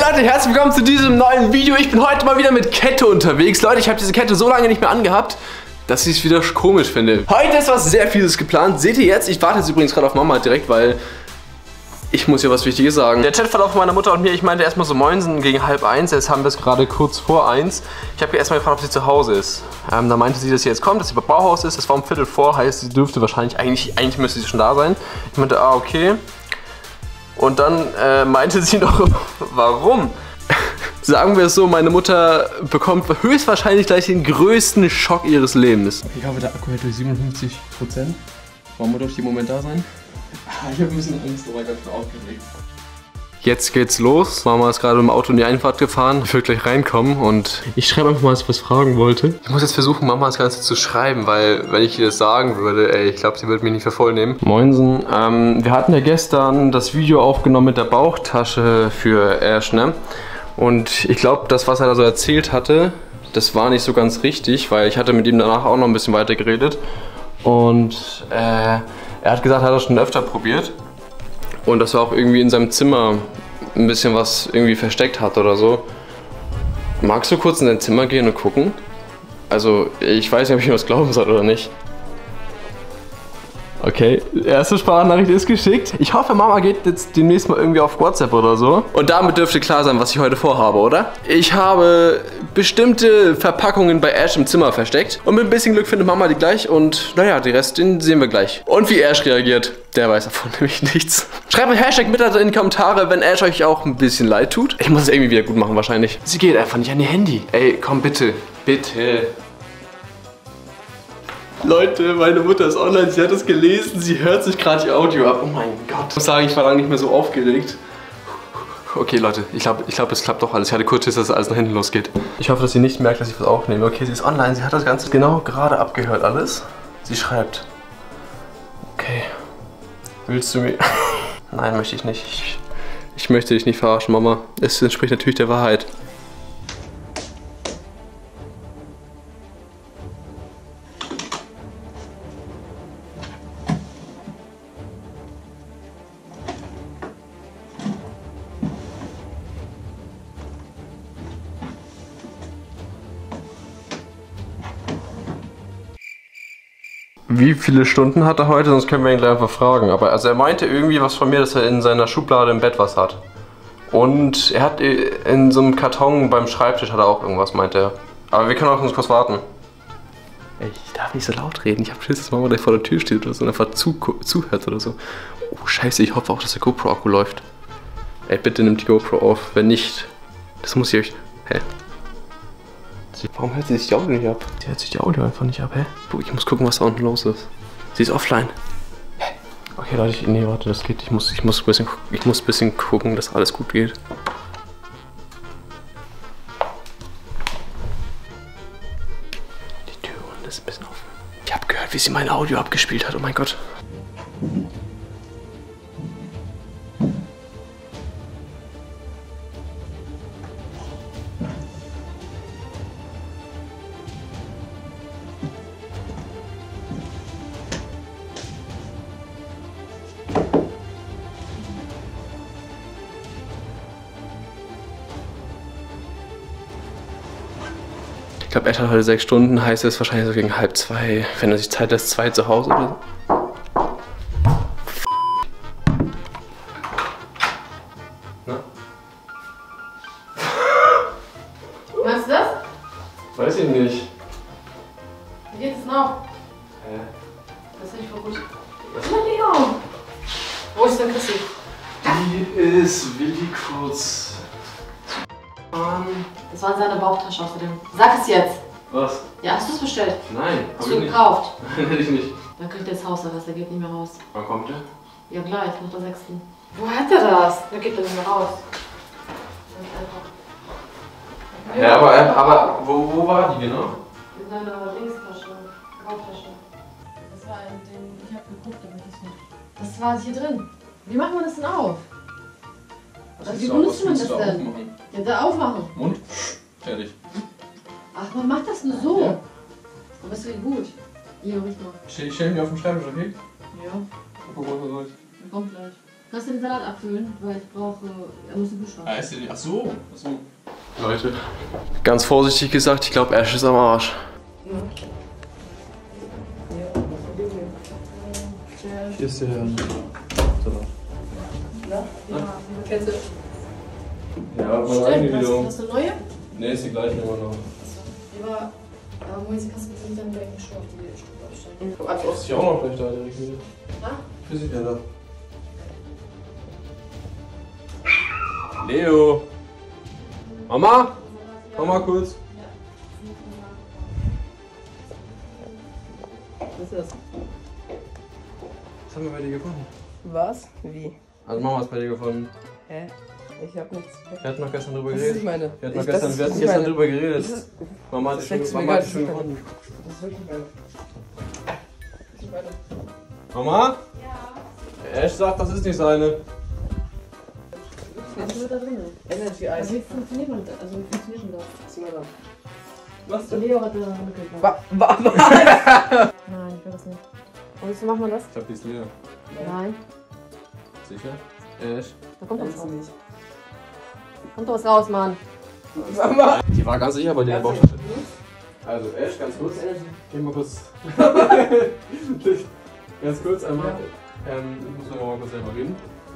Leute, herzlich willkommen zu diesem neuen Video. Ich bin heute mal wieder mit Kette unterwegs. Leute, ich habe diese Kette so lange nicht mehr angehabt, dass ich es wieder komisch finde. Heute ist was sehr Vieles geplant. Seht ihr jetzt? Ich warte jetzt übrigens gerade auf Mama direkt, weil ich muss ja was Wichtiges sagen. Der Chatverlauf von meiner Mutter und mir, ich meinte erstmal so Moinsen gegen 12:30. Jetzt haben wir es gerade kurz vor 1. Ich habe erstmal gefragt, ob sie zu Hause ist. Da meinte sie, dass sie jetzt kommt, dass sie beim Bauhaus ist. Das war um 15:45, heißt, sie dürfte wahrscheinlich, eigentlich müsste sie schon da sein. Ich meinte, okay. Und dann meinte sie noch, warum? Sagen wir es so, meine Mutter bekommt höchstwahrscheinlich gleich den größten Schock ihres Lebens. Ich hoffe, der Akku hält durch 57%. Mama dürfte im Moment da sein. Ich habe ein bisschen Angst, aber ich bin aufgeregt. Jetzt geht's los. Mama ist gerade im Auto in die Einfahrt gefahren. Ich will gleich reinkommen und ich schreibe einfach mal, dass ich was fragen wollte. Ich muss jetzt versuchen, Mama das Ganze zu schreiben, weil wenn ich ihr das sagen würde, ey, ich glaube, sie würde mich nicht für voll nehmen. Moinsen. Wir hatten ja gestern das Video aufgenommen mit der Bauchtasche für Ash, ne? Und ich glaube, das, was er da so erzählt hatte, das war nicht so ganz richtig, weil ich hatte mit ihm danach auch noch ein bisschen weiter geredet. Und er hat gesagt, er hat das schon öfter probiert. Und dass er auch irgendwie in seinem Zimmer ein bisschen was irgendwie versteckt hat oder so. Magst du kurz in dein Zimmer gehen und gucken? Also, ich weiß nicht, ob ich ihm was glauben soll oder nicht. Okay, erste Sprachnachricht ist geschickt. Ich hoffe, Mama geht jetzt demnächst mal irgendwie auf WhatsApp oder so. Und damit dürfte klar sein, was ich heute vorhabe, oder? Ich habe bestimmte Verpackungen bei Ash im Zimmer versteckt. Und mit ein bisschen Glück findet Mama die gleich. Und naja, die Rest, den sehen wir gleich. Und wie Ash reagiert, der weiß davon nämlich nichts. Schreibt mit Hashtag mit in die Kommentare, wenn Ash euch auch ein bisschen leid tut. Ich muss es irgendwie wieder gut machen wahrscheinlich. Sie geht einfach nicht an ihr Handy. Ey, komm bitte. Bitte. Leute, meine Mutter ist online, sie hat es gelesen, sie hört sich gerade ihr Audio ab. Oh mein Gott. Ich muss sagen, ich war lange nicht mehr so aufgeregt. Okay, Leute, ich glaube, es klappt doch alles. Ich hatte kurz Schiss, dass alles nach hinten losgeht. Ich hoffe, dass sie nicht merkt, dass ich was aufnehme. Okay, sie ist online, sie hat das Ganze genau gerade abgehört alles. Sie schreibt. Okay. Willst du mir... Nein, möchte ich nicht. Ich möchte dich nicht verarschen, Mama. Es entspricht natürlich der Wahrheit. Wie viele Stunden hat er heute? Sonst können wir ihn gleich einfach fragen. Aber also er meinte irgendwie was von mir, dass er in seiner Schublade im Bett was hat. Und er hat in so einem Karton beim Schreibtisch hat er auch irgendwas, meinte er. Aber wir können auch uns kurz warten. Ich darf nicht so laut reden. Ich habe Schiss, dass Mama gleich vor der Tür steht oder so und einfach zuhört oder so. Oh scheiße, ich hoffe auch, dass der GoPro-Akku läuft. Ey, bitte nimmt die GoPro auf. Wenn nicht, das muss ich euch... Hä? Warum hört sie sich die Audio nicht ab? Sie hört sich die Audio einfach nicht ab, hä? Ich muss gucken, was da unten los ist. Sie ist offline. Hä? Okay, Leute, nee, warte, das geht. Ich muss ein bisschen gucken, dass alles gut geht. Die Tür unten ist ein bisschen offen. Ich habe gehört, wie sie mein Audio abgespielt hat. Oh mein Gott. Ich glaube, er hat heute 6 Stunden, heißt es wahrscheinlich so gegen 1:30, wenn er sich Zeit lässt, 2 zu Hause oder so. Na? Was ist das? Weiß ich nicht. Wie geht's noch? Hä? Das ist nicht voll gut. Na, Leon! Wo ist denn Chrissy? Die ist Willi kurz. Das war in seiner Bauchtasche außerdem. Sag es jetzt! Was? Ja, hast du es bestellt? Nein, Hast du gekauft? Nein, hätte ich nicht. Dann kriegt er das Hausarrest, er geht nicht mehr raus. Wann kommt der? Ja, gleich, nach der 6. Wo hat er das? Da geht er nicht mehr raus. Ja, aber wo war die genau? In seiner Dingstasche, Bauchtasche. Das war in dem, ich hab geguckt, aber das nicht. Das war hier drin. Wie macht man das denn auf? Wie benutzt man das denn? Ja, da aufmachen. Mund? Fertig. Ach, man macht das nur so. Ja. Aber ist wie gut. Hier, riech mal. Ich stell mich auf den Schreibtisch, okay? Ja, Guck mal, was soll ich? kommt gleich. Kannst du den Salat abfüllen? Weil ich brauche. Er muss den Büschel. Ach so. Leute, ganz vorsichtig gesagt, ich glaube, Ash ist am Arsch. Hier ist der Salat. Ja, kennst du? Ja, mal Stimmt, hast du eine neue? Ne, ist die gleiche immer noch. Aber Moise, kannst du bitte nicht dann gleich einen Schuh auf die Stufe abstellen? Als ob sie auch noch gleich da direkt wieder. Ah? Für sie ja da. Leo! Mama? Komm mal kurz. Was ist das? Was haben wir bei dir gefunden? Was? Wie? Also Mama ist bei dir gefunden. Hä? Ich hab nichts. Wir hatten noch gestern drüber Das ist nicht geredet. meine. Wir hatten gestern drüber geredet. Mama hat die schon gefunden. Das ist wirklich meine. Das ist nicht meine. Mama? Ja. Ash sagt, das ist nicht seine. Was ist da drin? Energy Ice. Also wie funktioniert man das? Also wie funktioniert denn das? Zieh mal da. Was? Leo hat da mitgekriegt. Was? Nein, ich will das nicht. Und so macht man das? Ich glaub, die ist leer. Nein. Sicher? Ash? Da kommt was raus. nicht. Kommt doch was raus, Mann. Mama! Die war ganz sicher bei dir in der Bauchtasche. Also Ash, ganz kurz. Geh mal kurz. Ganz kurz einmal. Ich muss noch mal kurz selber reden.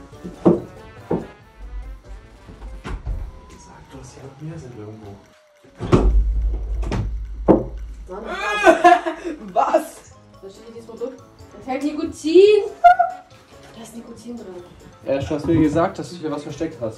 Sag doch, dass hier noch mehr sind irgendwo. Was? Da steht hier dieses Produkt. Enthält Nikotin. Da ist Nikotin drin. Ash, du hast mir gesagt, dass du hier was versteckt hast.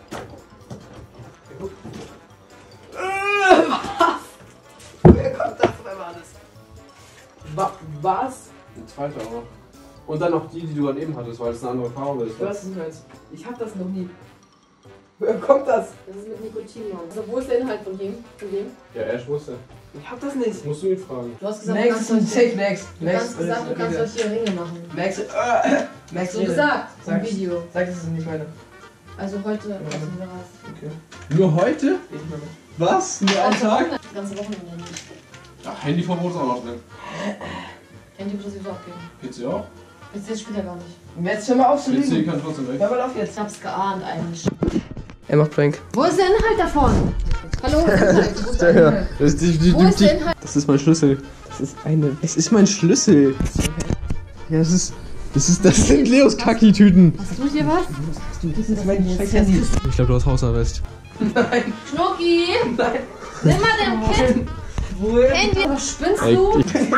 Wer kommt das? Wer war das? Was? Ein zweiter auch. Und dann noch die du gerade eben hattest, weil es eine andere Farbe ist. Du hast es nicht meins. Ich hab das noch nie. Woher kommt das? Das ist mit Nikotin, Mann. Also wo ist der Inhalt von dem? Ja, Ash wusste. Ich hab das nicht. Musst du ihn fragen. Du hast gesagt, Next, du kannst safe, next. du hast gesagt, du kannst euch hier Ringe machen. Max, Hast du gesagt im Sag's. Video. Sag, das ist nicht meine. Also heute lassen wir raus. Okay. Nur heute? Ich meine. Was? Nur am Tag? Das ganze Wochenende nicht. Ach, Handyverbot ist auch noch drin. Handy wird das sowieso abgeben. PC auch? Jetzt spielt er gar nicht. Jetzt hör mal auf zu PC lügen. kann trotzdem weg. Hör mal auf jetzt. Ich hab's geahnt eigentlich. Er macht Prank. Wo ist der Inhalt davon? Hallo, Inhalt. Wo ist der Inhalt? Wo ist der Inhalt? Das ist mein Schlüssel. Das ist eine. Es ist mein Schlüssel. Ja, das sind Leos Kaki-Tüten. Hast du hier was? Das ist mein Handy. Ich glaube, du hast Hausarrest. Nein. Schnucki! Nein. Nimm mal dein Kind! Woher? Handy! Was spinnst du?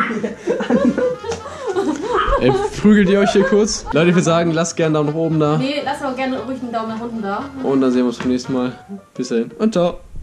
Ey, prügelt ihr euch hier kurz? Leute, ich würde sagen, lasst gerne einen Daumen nach oben da. Nee, lass aber gerne ruhig einen Daumen nach unten da. Und dann sehen wir uns beim nächsten Mal. Bis dahin und ciao.